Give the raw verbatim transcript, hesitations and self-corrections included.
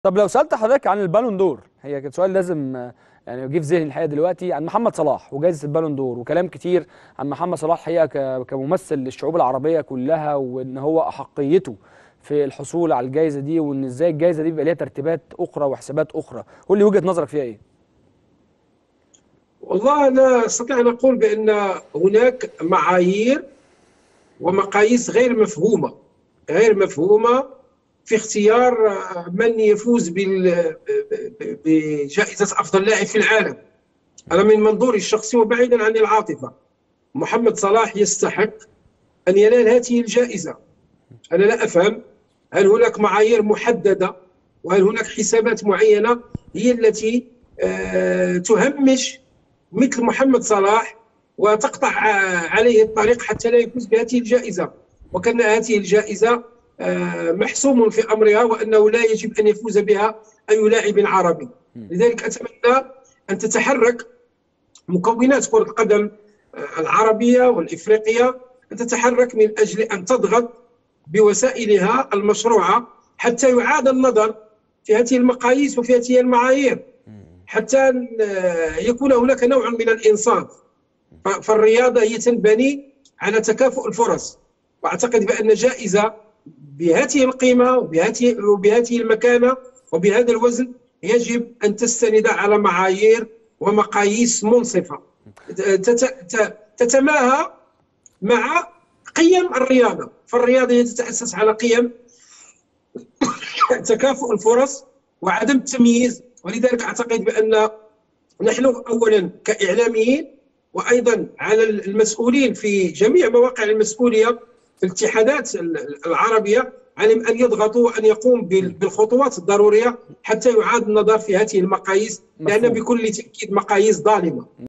طب لو سألت حضرتك عن البالون دور، هي كان سؤال لازم آه، يعني يجي في ذهني الحقيقه دلوقتي، عن محمد صلاح وجائزه البالون دور، وكلام كتير عن محمد صلاح الحقيقه ك- كممثل للشعوب العربيه كلها، وان هو احقيته في الحصول على الجائزه دي، وان ازاي الجائزه دي بيبقى ليها ترتيبات اخرى وحسابات اخرى. قول لي وجهه نظرك فيها ايه؟ والله أنا أستطيع أن أقول بأن هناك معايير ومقاييس غير مفهومة غير مفهومة في اختيار من يفوز بال- بجائزة أفضل لاعب في العالم. أنا من منظوري الشخصي وبعيدا عن العاطفة، محمد صلاح يستحق أن ينال هذه الجائزة. أنا لا أفهم، هل هناك معايير محددة وهل هناك حسابات معينة هي التي آه، تهمش مثل محمد صلاح وتقطع عليه الطريق حتى لا يفوز بهذه الجائزة، وكان هذه الجائزة آه، محسوم في أمرها وأنه لا يجب أن يفوز بها أي لاعب عربي. لذلك أتمنى أن تتحرك مكونات كرة القدم العربية والإفريقية، أن تتحرك من أجل أن تضغط بوسائلها المشروعة حتى يعاد النظر في هذه المقاييس وفي هذه المعايير، حتى يكون هناك نوع من الإنصاف. فالرياضة هي تنبني على تكافؤ الفرص، وأعتقد بأن جائزة بهذه القيمة وبهذه وبهذه المكانة وبهذا الوزن يجب أن تستند على معايير ومقاييس منصفة تتماهى مع قيم الرياضة. فالرياضة هي تتأسس على قيم تكافؤ الفرص وعدم التمييز. ولذلك أعتقد بأن نحن أولا كإعلاميين وأيضا على المسؤولين في جميع مواقع المسؤولية في الاتحادات العربية عليهم أن يضغطوا وأن يقوم بالخطوات الضرورية حتى يعاد النظر في هذه المقاييس، لأن بكل تأكيد مقاييس ظالمة.